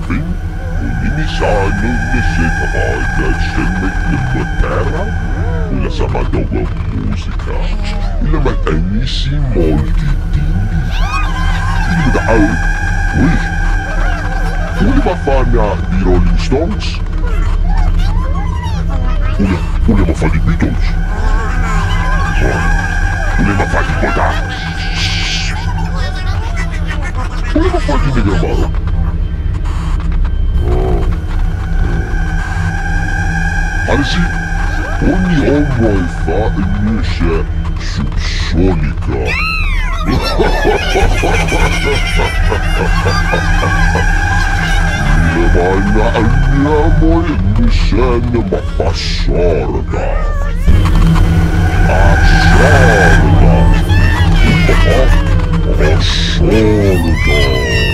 Marvin, un'iniziale necessitava del terra, una sama daw musica, ilaman anisi molti dindi. Hindi ba ay, uy, uli ba fan di Rolling Stones? Uli ba fan di Beatles? Uli ba fan di Boda? Uli ba fan di Negamara? Anzi, ogni uomo fa invece subsonica. Le mani andiamo e mi sembra ma fa sorda. Sorda. Sorda.